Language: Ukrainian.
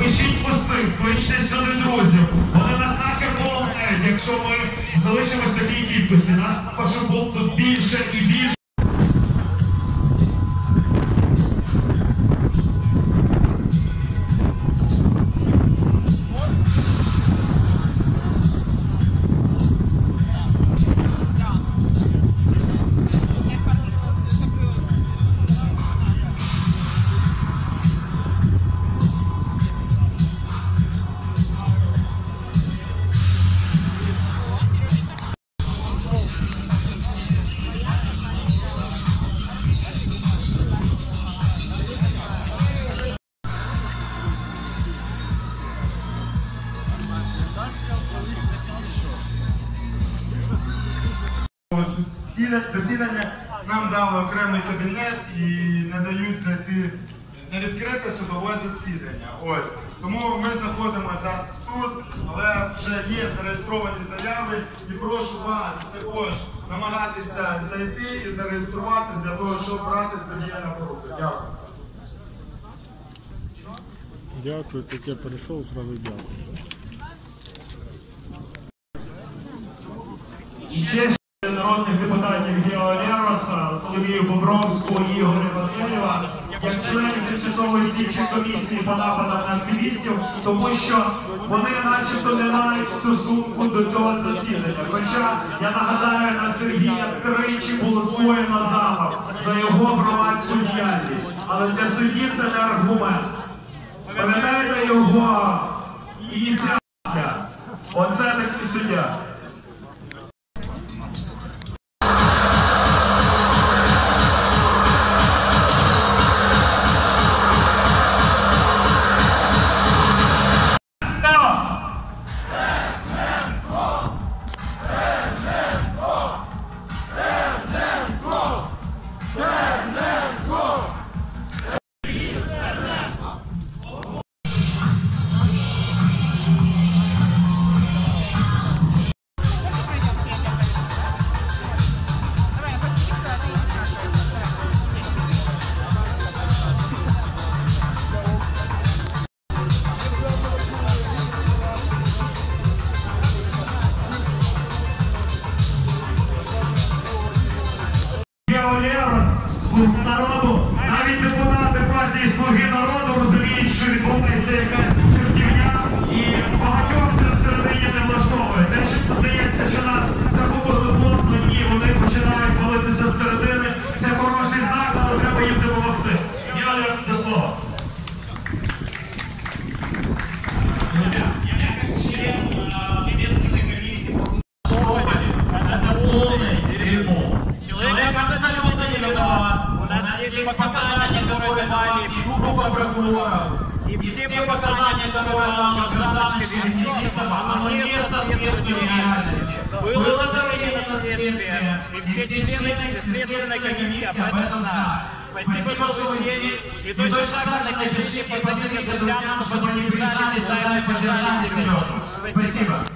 Пишіть пости, кличте сюди друзів. Вони нас нахер поломають, якщо ми залишимось в такій кількості. Нас пошуков тут більше і більше. Засідання нам дали окремий кабінет і не дають зайти на відкрите судове засідання. Ось. Тому ми знаходимося зараз тут, але вже є зареєстровані заяви і прошу вас також намагатися зайти і зареєструватися для того, щоб брати тоді на поруки. Дякую. Дякую, так я перейшов, зразу дякую. І ще народних депутатів Гео Лероса, Соломію Бобровську і Ігоря Васильєва, як членів тимчасової слідчої комісії по нападам на активістів, тому що вони начебто не мають стосунку до цього засідання. Хоча, я нагадаю, на Сергія тричі було скоєно замах за його громадську діяльність. Але для судді це не аргумент. Пам'ятаєте його ініціативу? Оце такий суддя. Слуги народу, навіть депутати партії Слуги народу розуміють, що відбувається якась чертівня, і багатьох це всередині не влаштовує. Те, що здається, що нас захопили плотно, ні, вони починають валитися зсередини. Це хороший знак, але треба їм допомогти. Юля, до слова. Показания, которые давали группу прокурора, и те показания, которые дала гражданочка Веретенова, оно не соответствует реальности. Было проведено следствие, и все члены следственной комиссии об этом знают. Спасибо, что вы здесь, и точно так же напишите, позовите друзьям, чтобы они бежали сюда и поддержали Сережу. Спасибо.